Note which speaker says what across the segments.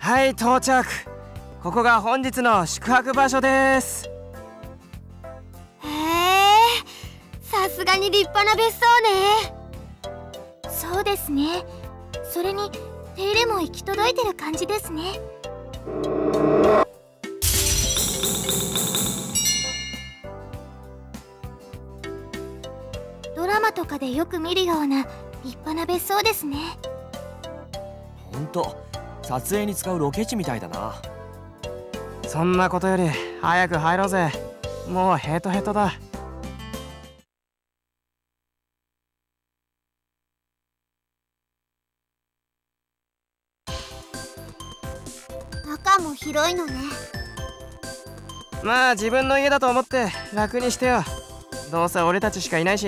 Speaker 1: はい、到着。ここが本日の宿泊場所です。
Speaker 2: へえ、さすがに立派な別荘ね。そうですね。それに手入れも行き届いてる感じですね。ドラマとかでよく見るような立派な別荘ですね。
Speaker 3: ほんと撮影に使うロケ地みたいだな。
Speaker 1: そんなことより早く入ろうぜ。もうヘトヘトだ。
Speaker 2: 中も広いのね。
Speaker 1: まあ自分の家だと思って楽にしてよ。どうせ俺たちしかいないし。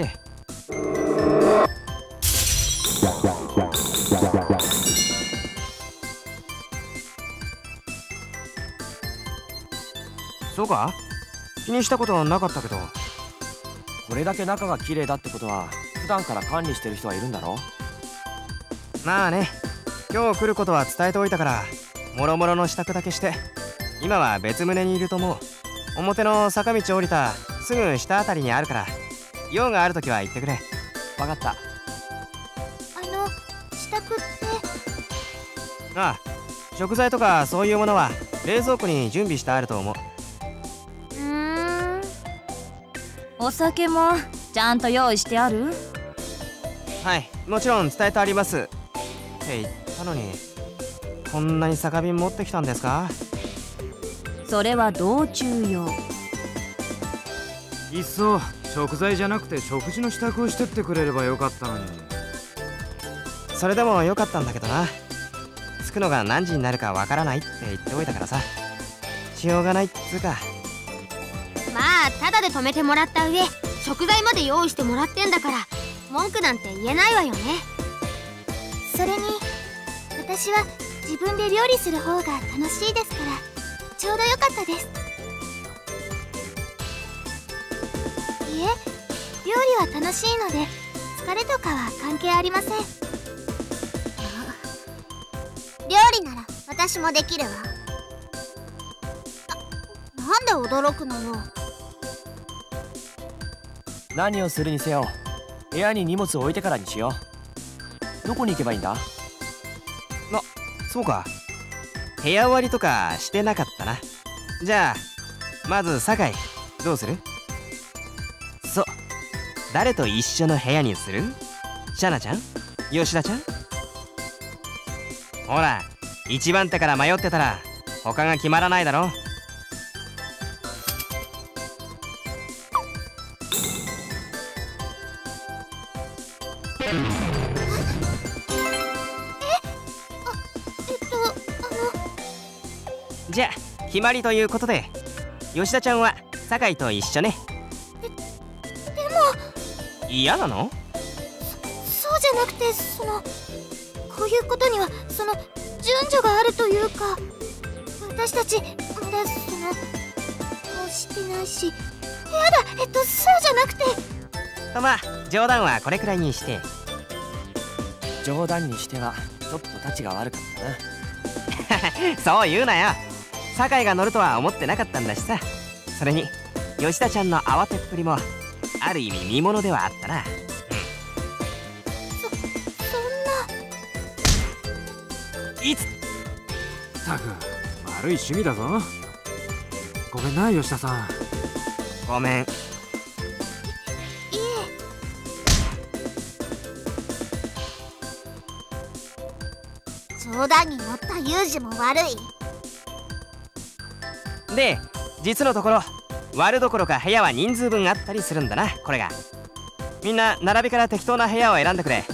Speaker 1: そうか？気にしたことはなかったけど。
Speaker 3: これだけ中が綺麗だってことは普段から管理してる人はいるんだろ？
Speaker 1: まあね、今日来ることは伝えておいたから、もろもろの支度だけして。今は別棟にいると思う。表の坂道降りたすぐ下あたりにあるから、用があるときは言ってくれ。
Speaker 3: 分かった。
Speaker 2: 支度って？
Speaker 1: ああ、食材とかそういうものは冷蔵庫に準備してあると思う。
Speaker 4: お酒もちゃんと用意してある？
Speaker 1: はい、もちろん伝えてありますって言ったのに。こんなに酒瓶持ってきたんですか？
Speaker 4: それは道中用。
Speaker 5: いっそ食材じゃなくて食事の支度をしてってくれればよかったのに。
Speaker 1: それでもよかったんだけどな。着くのが何時になるかわからないって言っておいたからさ。しようがないっつうか。
Speaker 2: まあタダで泊めてもらった上、食材まで用意してもらってんだから、文句なんて言えないわよね。それに私は自分で料理する方が楽しいですから、ちょうどよかったです。いえ、料理は楽しいので疲れとかは関係ありません。料理なら私もできるわ。なんで驚くのよ。
Speaker 3: 何をするにせよ部屋に荷物を置いてからにしよう。どこに行けばいいんだ？
Speaker 1: そうか。部屋割りとかしてなかったな。じゃあまず酒井、どうする？そう、誰と一緒の部屋にする？シャナちゃん？吉田ちゃん？ほら、一番手から迷ってたら他が決まらないだろ。じゃあ決まりということで、吉田ちゃんは酒井と一緒ね。
Speaker 2: でも
Speaker 1: 嫌なの？
Speaker 2: そうじゃなくて、こういうことには順序があるというか、私たちまだもうしてないし。やだ、そうじゃなくて。
Speaker 1: まあ冗談はこれくらいにして。
Speaker 3: 冗談にしてはちょっと立ちが悪かったな。
Speaker 1: そう言うなよ。酒井が乗るとは思ってなかったんだしさ。それに吉田ちゃんの慌てっぷりもある意味見ものではあったな。
Speaker 2: そんな。
Speaker 1: いつ
Speaker 5: ったく悪い趣味だぞ。ごめんな吉田さん。
Speaker 1: ごめん。
Speaker 2: 冗談に乗ったユージも悪い。
Speaker 1: で、実のところ割るどころか部屋は人数分あったりするんだな。これがみんな並びから適当な部屋を選んでくれ。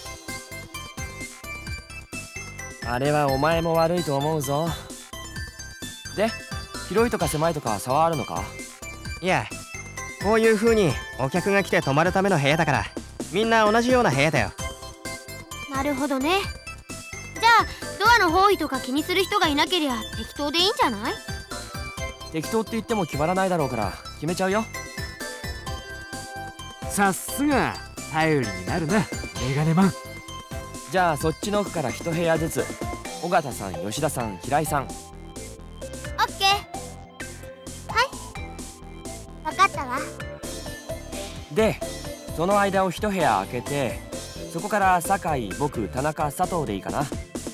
Speaker 3: あれはお前も悪いと思うぞ。で、広いとか狭いとか差はあるのか？
Speaker 1: いや、こういう風にお客が来て泊まるための部屋だから、みんな同じような部屋だよ。
Speaker 2: なるほどね。じゃあドアの方位とか気にする人がいなけりゃ適当でいいんじゃない？
Speaker 3: 適当って言っても決まらないだろうから決めちゃうよ。
Speaker 5: さすが頼りになるなメガネマン。
Speaker 3: じゃあそっちの奥から一部屋ずつ尾形さん、吉田さん、平井さん。
Speaker 2: オッケー。はい、分かったわ。
Speaker 3: でその間を一部屋空けて、そこから酒井、僕、田中、佐藤でいいかな。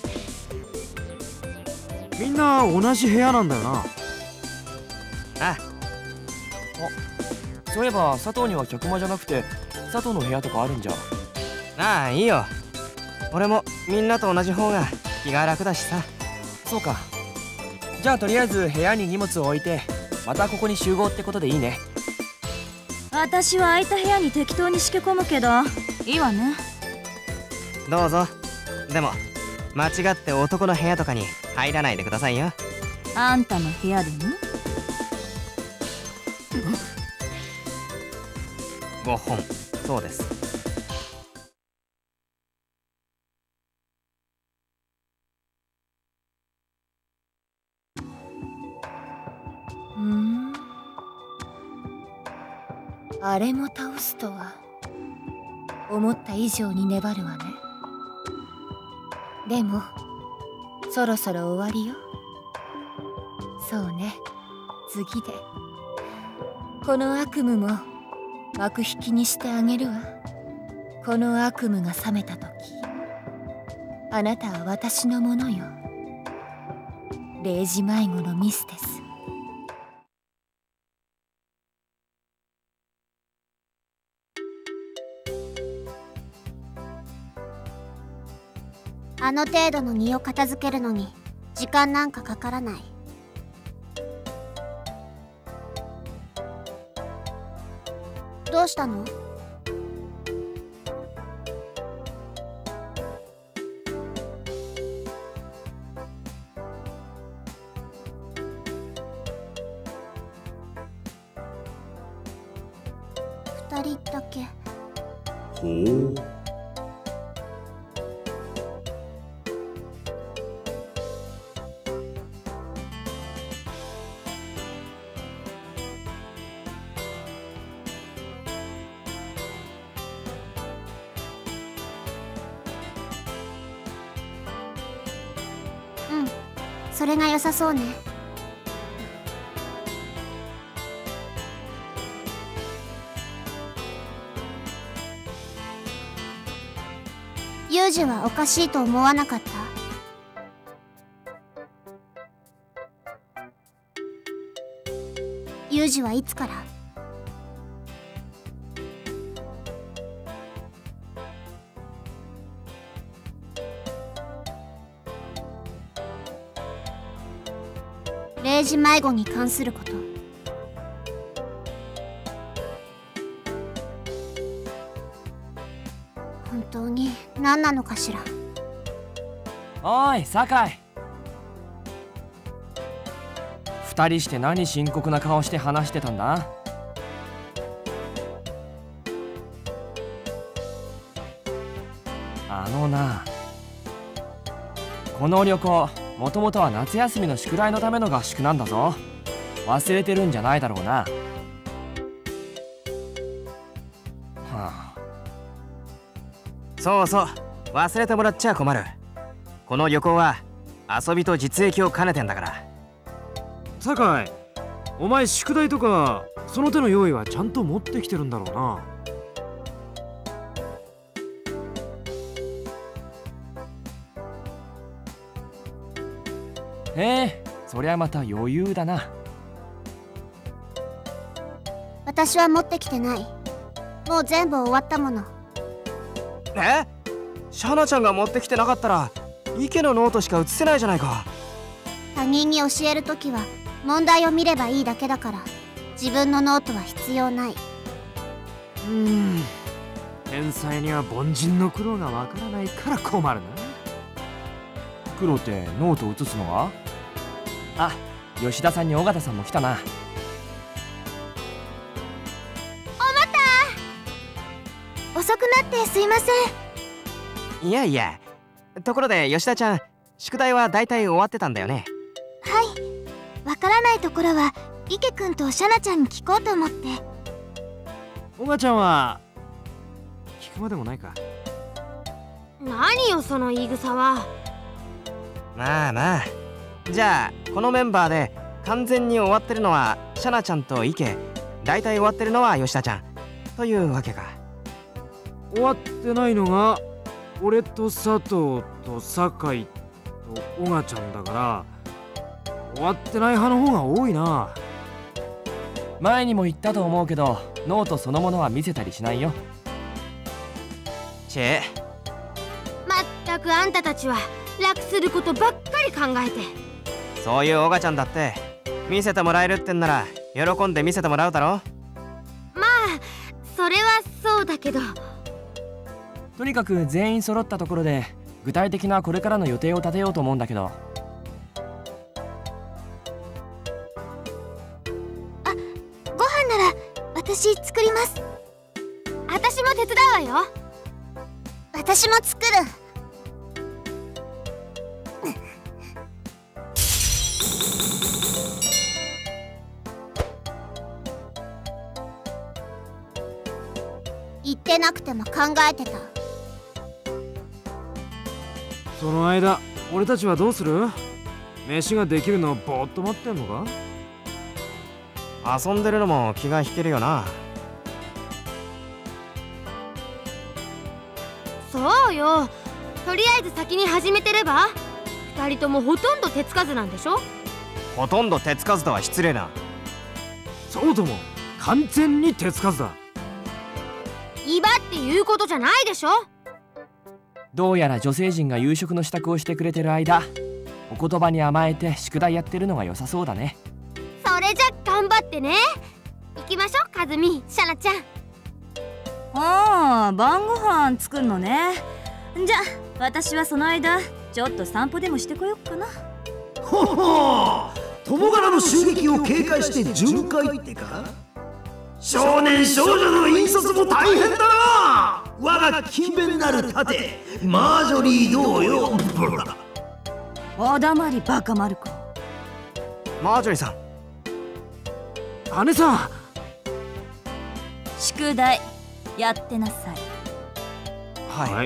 Speaker 5: みんな同じ部屋なんだよな。
Speaker 1: あ、
Speaker 3: そういえば佐藤には客間じゃなくて佐藤の部屋とかあるんじゃ。
Speaker 1: ああいいよ。俺もみんなと同じ方が気が楽だしさ。
Speaker 3: そうか。じゃあとりあえず部屋に荷物を置いて、またここに集合ってことでいいね。
Speaker 4: 私は空いた部屋に適当にしけ込むけどいいわね。
Speaker 1: どうぞ。でも間違って男の部屋とかに入らないでくださいよ。
Speaker 4: あんたの部屋でも
Speaker 1: 5本。そうです。
Speaker 6: あれも倒すとは思った以上に粘るわね。でもそろそろ終わりよ。そうね、次でこの悪夢も幕引きにしてあげるわ。この悪夢が覚めた時、あなたは私のものよ。0時迷子のミスです。
Speaker 2: あの程度の荷を片付けるのに時間なんかかからない。どうしたの？2人だけ。
Speaker 7: ほう。
Speaker 2: うん、それが良さそうね。ユージはおかしいと思わなかった？ユージはいつから？0時迷子に関すること。本当に何なのかしら。
Speaker 3: おい酒井、2人して何深刻な顔して話してたんだ？あのな、この旅行もともとは夏休みの宿題のための合宿なんだぞ。忘れてるんじゃないだろうな。はあ、
Speaker 1: そうそう、忘れてもらっちゃ困る。この旅行は遊びと実益を兼ねてんだから。
Speaker 5: 酒井、お前宿題とかその手の用意はちゃんと持ってきてるんだろうな。
Speaker 3: そりゃまた余裕だな。
Speaker 2: 私は持ってきてない。もう全部終わったもの。
Speaker 1: シャナちゃんが持ってきてなかったら池のノートしか写せないじゃないか。
Speaker 2: 他人に教えるときは問題を見ればいいだけだから、自分のノートは必要ない。
Speaker 5: 天才には凡人の苦労がわからないから困るな。
Speaker 3: 苦労ってノート写すのは？あ、吉田さんに尾形さんも来たな。
Speaker 2: 遅くなってすいません。
Speaker 1: いやいや。ところで吉田ちゃん、宿題はだいたい終わってたんだよね。
Speaker 2: はい、わからないところは池くんとシャナちゃんに聞こうと思って。
Speaker 5: おばちゃんは聞くまでもないか。
Speaker 2: 何よその言い草は。
Speaker 1: まあまあ、じゃあこのメンバーで完全に終わってるのはシャナちゃんとイケ、大体終わってるのは吉田ちゃんというわけか。
Speaker 5: 終わってないのが俺と佐藤と酒井と小賀ちゃんだから、終わってない派の方が多いな。
Speaker 3: 前にも言ったと思うけど、ノートそのものは見せたりしないよ。
Speaker 1: チェ、
Speaker 2: まったくあんたたちは楽することばっかり考えて。
Speaker 1: そういう小賀ちゃんだって見せてもらえるってんなら喜んで見せてもらうだろ。
Speaker 2: まあそれはそうだけど。
Speaker 3: とにかく全員揃ったところで具体的なこれからの予定を立てようと思うんだけど。
Speaker 2: ご飯なら私作ります。私も手伝うわよ。私も作る。言ってなくても考えてた。
Speaker 5: その間俺たちはどうする？飯ができるのをぼーっと待ってんのか？
Speaker 1: 遊んでるのも気が引けるよな。
Speaker 2: そうよ。とりあえず先に始めてれば。二人ともほとんど手つかずなんでしょ。
Speaker 1: ほとんど手つかずとは失礼な。
Speaker 5: そうとも完全に手つかずだ。
Speaker 2: 威張って言うことじゃないでしょ。
Speaker 3: どうやら女性陣が夕食の支度をしてくれてる間、お言葉に甘えて宿題やってるのが良さそうだね。
Speaker 2: それじゃ頑張ってね。行きましょう、かずみ、シャナちゃん。
Speaker 4: ああ、晩ご飯作るのね。じゃあ私はその間ちょっと散歩でもしてこよっかな。
Speaker 8: ほほ友柄の襲撃を警戒して巡回ってか。少年少女の引率も大変だな。我が勤勉なる盾マージョリーどうよ。
Speaker 4: おだまりバカマルコ。
Speaker 1: マージョリーさん。
Speaker 5: 姉さん、
Speaker 4: 宿題やってなさい。
Speaker 1: はい、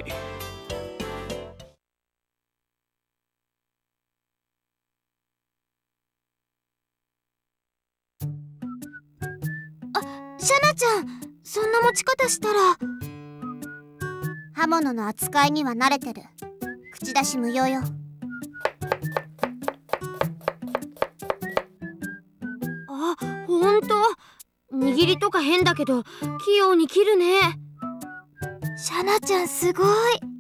Speaker 2: シャナちゃん、そんな持ち方したら。刃物の扱いには慣れてる。口出し無用よ。あ、ほんと。握りとか変だけど器用に切るね。シャナちゃんすごい。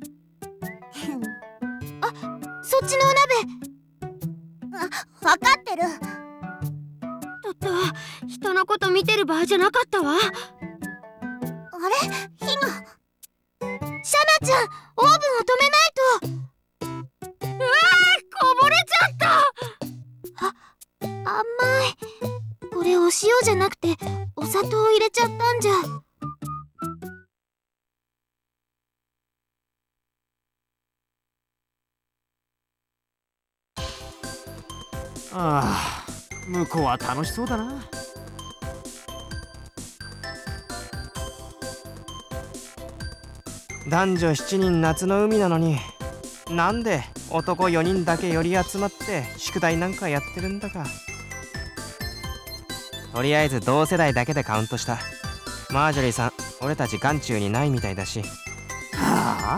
Speaker 2: あ、そっちのお鍋。あ、わかってる。人のこと見てる場合じゃなかったわ。あれ、火が。シャナちゃん、オーブンを止めないと。うわー、こぼれちゃった。甘い。これお塩じゃなくてお砂糖を入れちゃったんじゃ。
Speaker 5: ああ、向こうは楽しそうだな。
Speaker 1: 男女7人夏の海なのに、なんで男4人だけ寄り集まって宿題なんかやってるんだか。とりあえず同世代だけでカウントした。マージョリーさん、俺たち眼中にないみたいだし。
Speaker 3: はあ、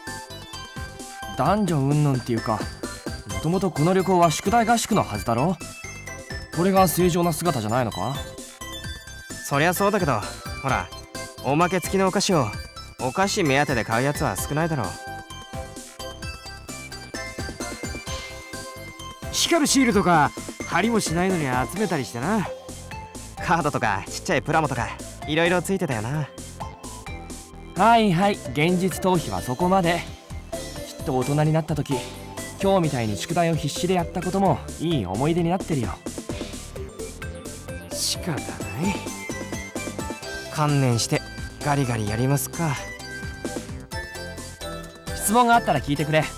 Speaker 3: 男女云々っていうか、もともとこの旅行は宿題合宿のはずだろ。これが正常な姿じゃないのか。
Speaker 1: そりゃそうだけど、ほら、おまけ付きのお菓子をお菓子目当てで買うやつは少ないだろう。
Speaker 5: 光るシールとか貼りもしないのに集めたりしてな。
Speaker 1: カードとかちっちゃいプラモとかいろいろついてたよな。
Speaker 3: はいはい、現実逃避はそこまで。きっと大人になった時、今日みたいに宿題を必死でやったこともいい思い出になってるよ。
Speaker 5: 仕方ない。
Speaker 1: 観念してガリガリやりますか。
Speaker 3: 質問があったら聞いてくれ。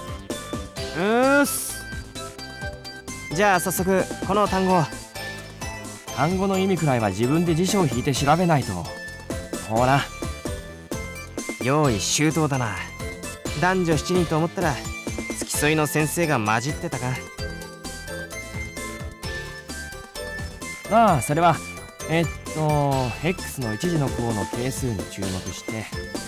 Speaker 1: じゃあ早速この単語。
Speaker 3: 単語の意味くらいは自分で辞書を引いて調べないと。ほら、
Speaker 1: 用意周到だな。男女7人と思ったら付きそいの先生が混じってたか。
Speaker 3: ああ、それはX の一次の項の係数に注目して。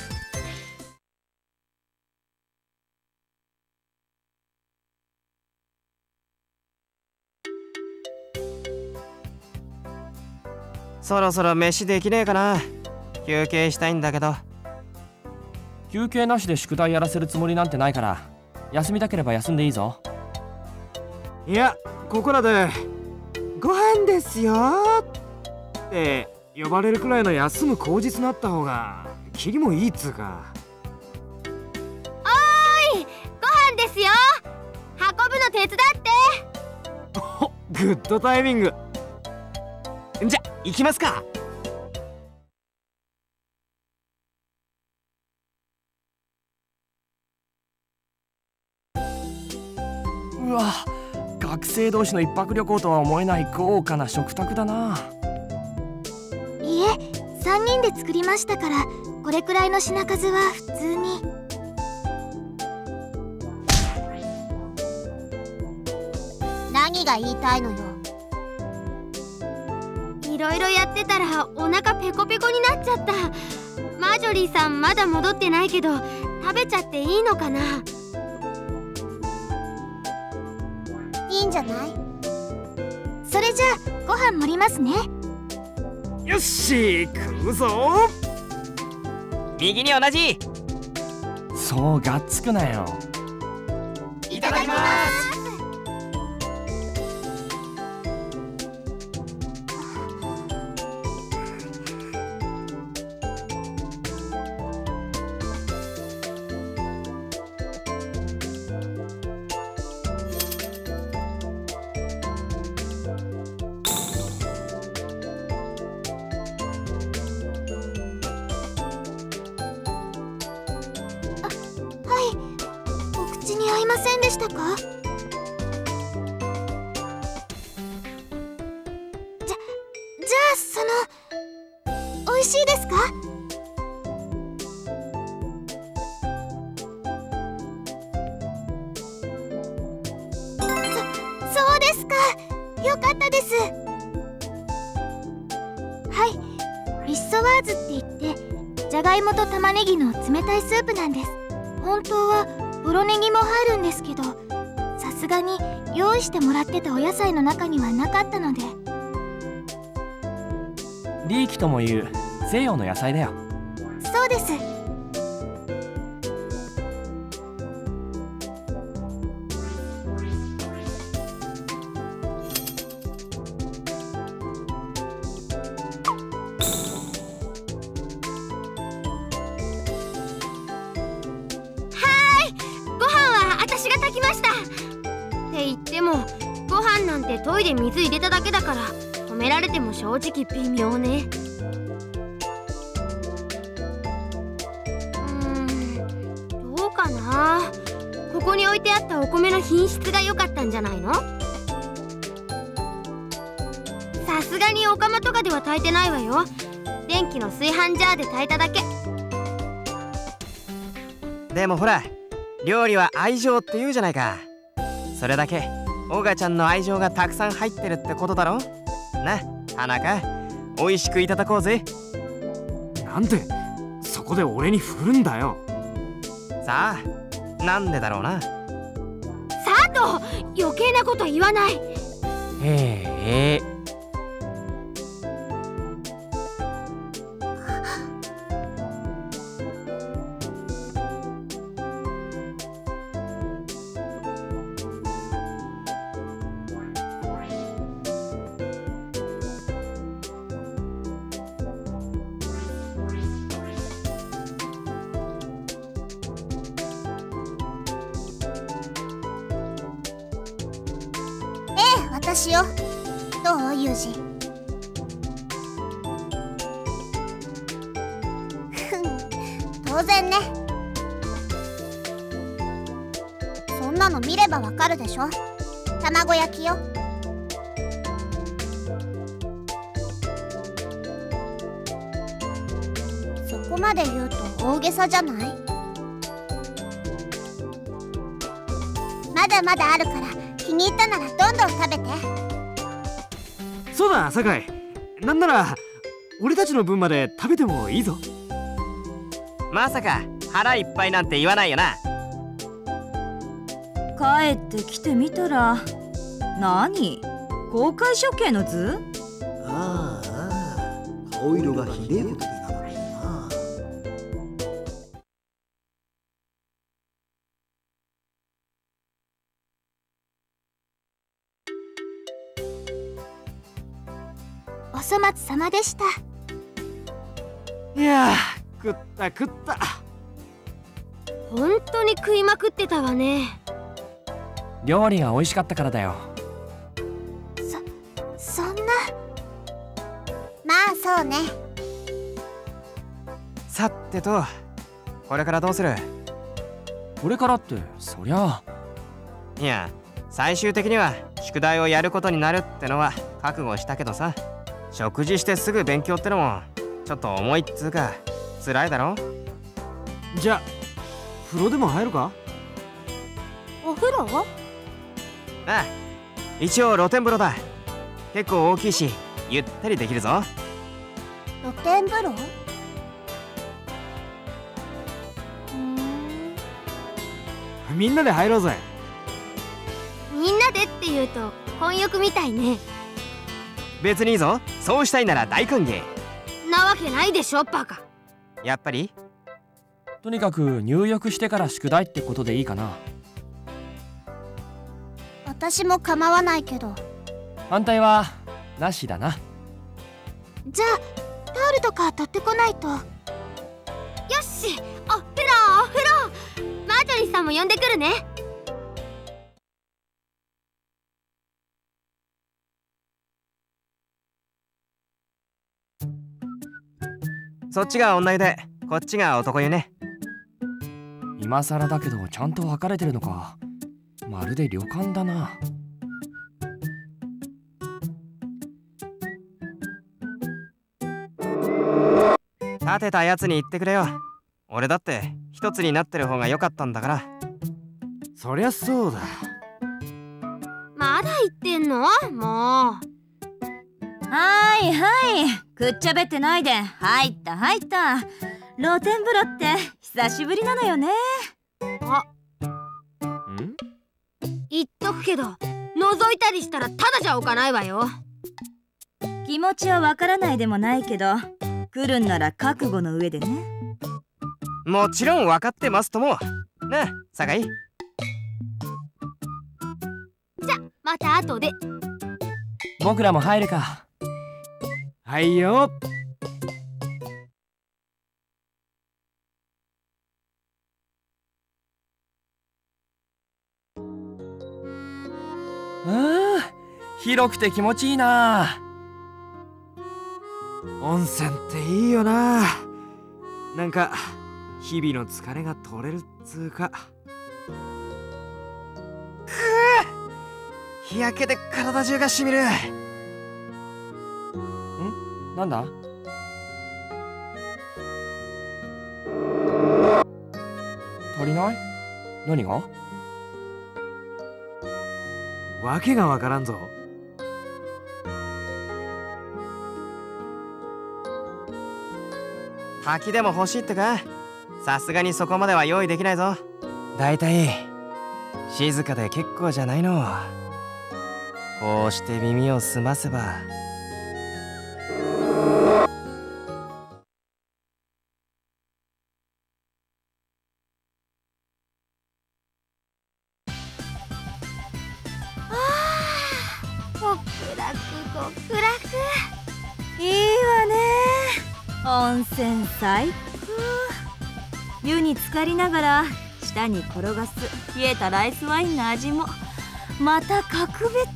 Speaker 1: そろそろ飯できねえかな。休憩したいんだけど。
Speaker 3: 休憩なしで宿題やらせるつもりなんてないから、休みたければ休んでいいぞ。
Speaker 5: いや、ここらでご飯ですよって呼ばれるくらいの休む口実になった方がキリもいいっつうか。
Speaker 2: おーい、ご飯ですよ。運ぶの手伝って。
Speaker 5: お、グッドタイミング。じゃ行きますか。
Speaker 3: うわ、学生同士の一泊旅行とは思えない豪華な食卓だな。
Speaker 2: いえ、3人で作りましたから、これくらいの品数は普通に。何が言いたいのよ。いろいろやってたらお腹ペコペコになっちゃった。マージョリーさんまだ戻ってないけど、食べちゃっていいのかな。いいんじゃない？それじゃあご飯盛りますね。
Speaker 5: よっし、食うぞ。
Speaker 1: 右に同じ。
Speaker 3: そうがっつくなよ。
Speaker 1: いただきます。
Speaker 2: 合いませんでしたか？じゃあ美味しいですか？そうですか。よかったです。はい、ビッソワーズって言ってじゃがいもと玉ねぎの冷たいスープなんです。本当はポロネギも入るんですけど、さすがに用意してもらってたお野菜の中にはなかったので。
Speaker 3: リーキともいう西洋の野菜だよ。
Speaker 2: そうです。って言ってもご飯なんてトイレ水入れただけだから、止められても正直微妙ね。どうかな。ここに置いてあったお米の品質が良かったんじゃないの？さすがにお釜とかでは炊いてないわよ。電気の炊飯ジャーで炊いただけ。
Speaker 1: でもほら、料理は愛情って言うじゃないか。それだけオガちゃんの愛情がたくさん入ってるってことだろ。な、花か、美味しくいただこうぜ。
Speaker 5: なんでそこで俺に振るんだよ。
Speaker 1: さあ、なんでだろうな。
Speaker 2: 佐藤、余計なこと言わない。
Speaker 1: へえ。
Speaker 2: 私よ。どう、ユージ？当然ね。そんなの見ればわかるでしょ。卵焼きよ。そこまで言うと大げさじゃない？ まだまだあるから、気に入ったならどんどん食べて。
Speaker 5: そうだ酒井、なんなら俺たちの分まで食べてもいいぞ。
Speaker 1: まさか腹いっぱいなんて言わないよな。
Speaker 4: 帰ってきてみたら、何？公開処刑の図？
Speaker 8: ああ、顔色がひでえことになるな。
Speaker 2: お粗末様でした。
Speaker 5: いやー、食った食った。
Speaker 2: 本当に食いまくってたわね。
Speaker 3: 料理が美味しかったからだよ。
Speaker 2: そんな。まあそうね。
Speaker 1: さてと、これからどうする？
Speaker 3: これからってそりゃ
Speaker 1: いや、最終的には宿題をやることになるってのは覚悟したけどさ、食事してすぐ勉強ってのもちょっと重いっつうか辛いだろ。
Speaker 5: じゃあ風呂でも入るか？
Speaker 2: お風呂？
Speaker 1: ああ、一応露天風呂だ。結構大きいしゆったりできるぞ。
Speaker 2: 露天風呂？
Speaker 5: みんなで入ろうぜ。
Speaker 2: みんなでって言うと混浴みたいね。
Speaker 1: 別にいいぞ、そうしたいなら大歓迎。
Speaker 2: なわけないでしょバカ。
Speaker 1: やっぱり？
Speaker 3: とにかく入浴してから宿題ってことでいいかな。
Speaker 2: 私も構わないけど。
Speaker 3: 反対はなしだな。
Speaker 2: じゃあタオルとか取ってこないと。よし、お風呂お風呂。マージョリーさんも呼んでくるね。
Speaker 1: そっちが女湯でこっちが男湯ね。
Speaker 3: 今更だけどちゃんと分かれてるのか。まるで旅館だな。
Speaker 1: 立てたやつに言ってくれよ。俺だって一つになってる方が良かったんだから。
Speaker 5: そりゃそうだ。
Speaker 2: まだ言ってんの？もう。
Speaker 4: はいはい、くっちゃべってないで。入った入った。露天風呂って久しぶりなのよね。
Speaker 2: 言っとくけど、覗いたりしたらただじゃおかないわよ。
Speaker 4: 気持ちはわからないでもないけど、来るんなら覚悟の上でね。
Speaker 1: もちろん分かってますとも。なあ酒井。
Speaker 2: じゃまた後で。
Speaker 3: 僕らも入るか。
Speaker 5: はいよ。
Speaker 3: 広くて気持ちいいな。
Speaker 5: 温泉っていいよな。なんか日々の疲れが取れるっつうか。
Speaker 1: 日焼けで体中がしみる。
Speaker 3: なんだ？足りない？何が？
Speaker 5: わけがわからんぞ。
Speaker 1: 滝でも欲しいってか？さすがにそこまでは用意できないぞ。だいたい静かで結構じゃないの。こうして耳を澄ませば。
Speaker 2: 極楽極楽。
Speaker 4: いいわね。温泉最高。湯に浸かりながら舌に転がす冷えたライスワインの味もまた格別。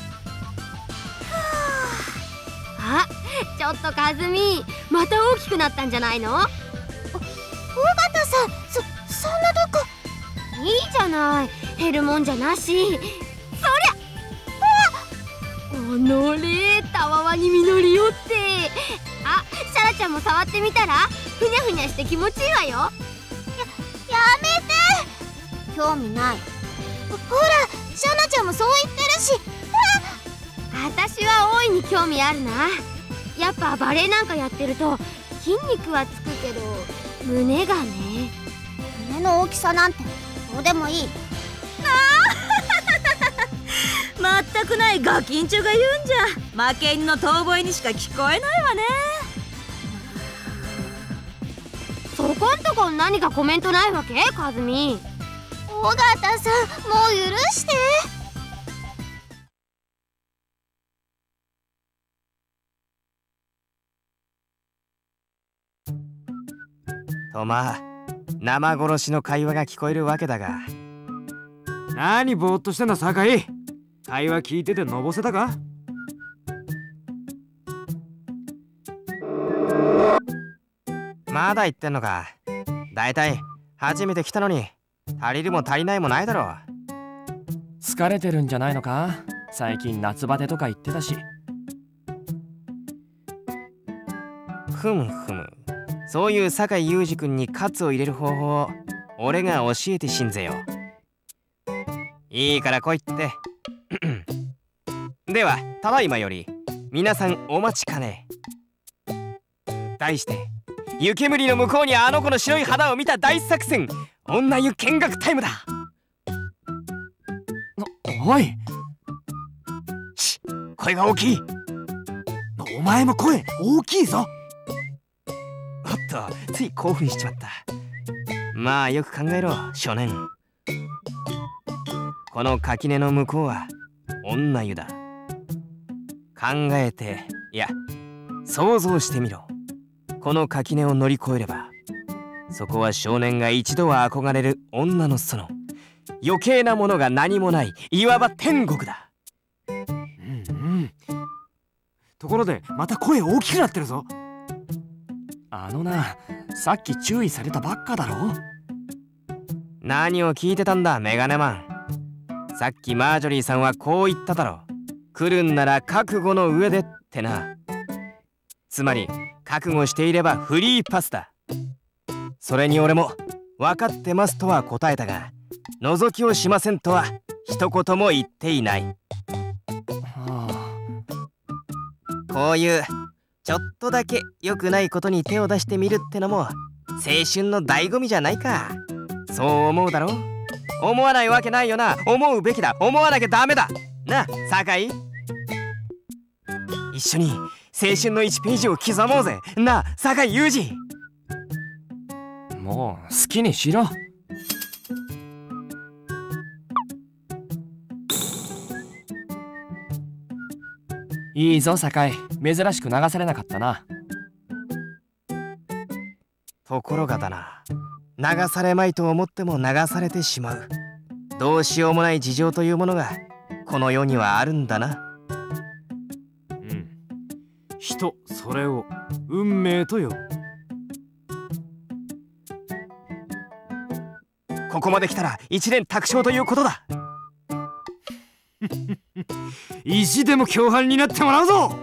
Speaker 2: あ、ちょっとかずみ、また大きくなったんじゃないの？尾形さん、そんなとこ。いいじゃない、減るもんじゃなし。そりゃ、おのれ、たわわに実りよって。あ、シャラちゃんも触ってみたら？ふにゃふにゃして気持ちいいわよ。やめて。興味ない。 ほら、シャナちゃんもそう言ってるし。私は大いに興味あるな。やっぱバレエなんかやってると筋肉はつくけど胸がね。胸の大きさなんてどうでもいい。
Speaker 4: 全くないガキンチョが言うんじゃ。負け犬の遠吠えにしか聞こえないわね。
Speaker 2: そこんとこ何かコメントないわけ、カズミ。尾形さん、もう許して。
Speaker 1: とまあ生殺しの会話が聞こえるわけだが。
Speaker 5: 何ぼーっとしてんだ酒井。会話聞いててのぼせたか？
Speaker 1: まだ言ってんのか。だいたい初めて来たのに足りるも足りないもないだろう。
Speaker 3: 疲れてるんじゃないのか。最近夏バテとか言ってたし。
Speaker 1: ふむふむ。そういう酒井裕二君にカツを入れる方法を俺が教えてしんぜよ。いいから来いって。ではただいまより皆さんお待ちかね。題して湯煙の向こうにあの子の白い肌を見た大作戦、女湯見学タイムだ。
Speaker 3: おい、
Speaker 1: 声が大きい。
Speaker 5: お前も声大きいぞ。
Speaker 1: おっと、つい興奮しちまった。まあよく考えろ少年。この垣根の向こうは女湯だ。考えて、いや想像してみろ。この垣根を乗り越えればそこは少年が一度は憧れる女の園。余計なものが何もない、いわば天国だ。
Speaker 5: ところでまた声大きくなってるぞ。
Speaker 3: あのな、さっき注意されたばっかだろ。
Speaker 1: 何を聞いてたんだメガネマン。さっきマージョリーさんはこう言っただろ。来るんなら覚悟の上でってな。つまり覚悟していればフリーパスだ。それに俺も分かってますとは答えたが、覗きをしませんとは一言も言っていない。こういうちょっとだけ良くないことに手を出してみるってのも青春の醍醐味じゃないか。そう思うだろ。思わないわけないよな。思うべきだ。思わなきゃダメだな、酒井。一緒に青春の1ページを刻もうぜな、酒井裕二。
Speaker 3: もう好きにしろ。いいぞ酒井、珍しく流されなかったな。
Speaker 1: ところがだな、流されまいと思っても流されてしまう。どうしようもない事情というものがこの世にはあるんだな。
Speaker 5: 人それを運命と呼ぶ。
Speaker 1: ここまで来たら一蓮托生ということだ。
Speaker 5: 意地でも共犯になってもらうぞ。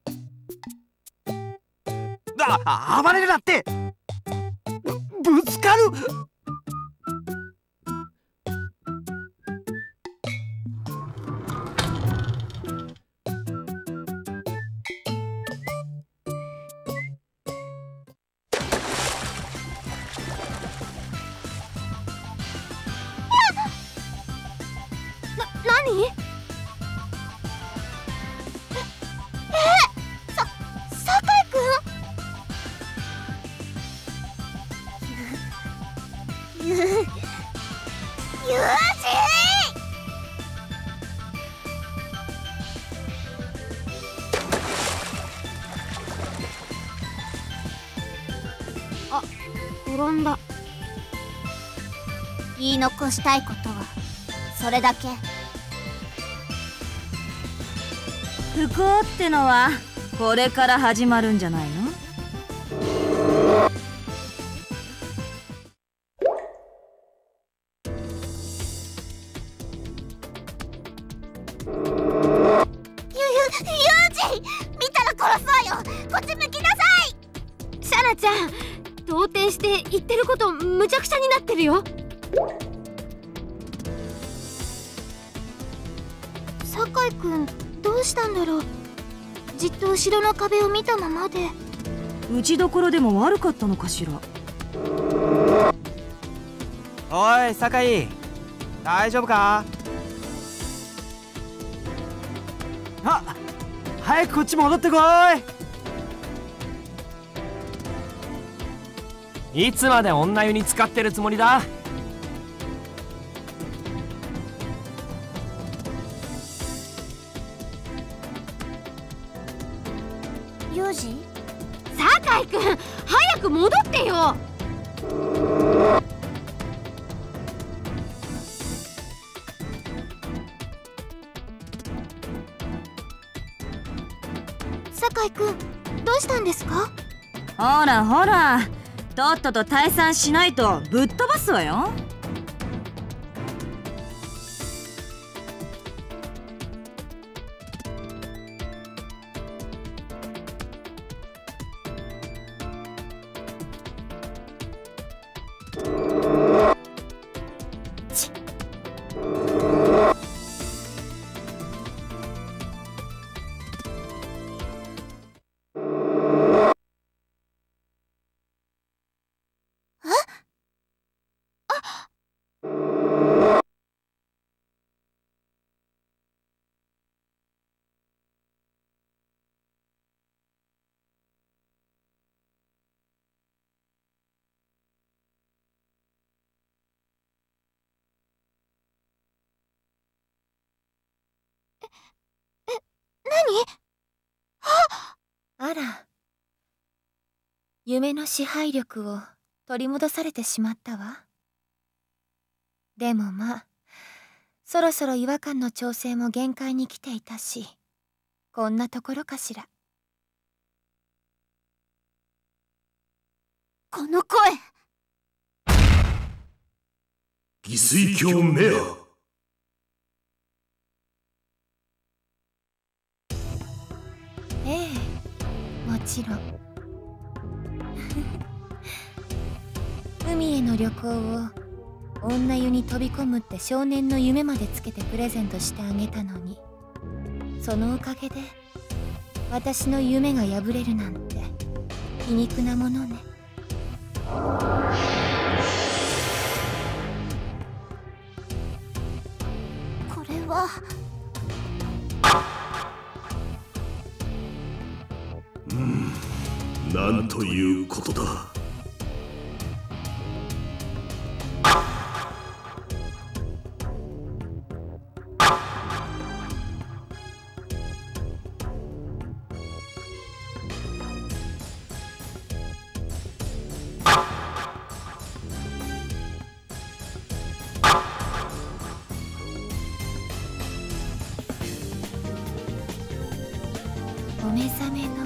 Speaker 1: 暴れるなって。ぶつかる。
Speaker 2: 何？酒井くん？ユージ！あ、転んだ。言い残したいことはそれだけ。
Speaker 4: 不幸ってのはこれから始まるんじゃないの？
Speaker 2: 見たら殺すわよ。こっち向きなさい。シャナちゃん、動転して言ってることむちゃくちゃになってるよ。 酒井くんどうしたんだろう。じっと後ろの壁を見たままで。
Speaker 4: 打ちどころでも悪かったのかしら。
Speaker 1: おい酒井、大丈夫か？
Speaker 5: あ、早くこっち戻ってこい。
Speaker 3: いつまで女湯に使ってるつもりだ？
Speaker 2: ユージ？酒井くん早く戻ってよ。酒井くんどうしたんですか？
Speaker 4: ほらほら、とっとと退散しないとぶっ飛ばすわよ。
Speaker 6: あら、夢の支配力を取り戻されてしまったわ。でもまあ、そろそろ違和感の調整も限界に来ていたし、こんなところかしら。
Speaker 2: この声。
Speaker 8: 翡翠鏡メア。
Speaker 6: ええ、もちろん。海への旅行を女湯に飛び込むって少年の夢までつけてプレゼントしてあげたのに、そのおかげで私の夢が破れるなんて皮肉なものね。
Speaker 2: これは
Speaker 8: なんということだ。
Speaker 6: お目覚めの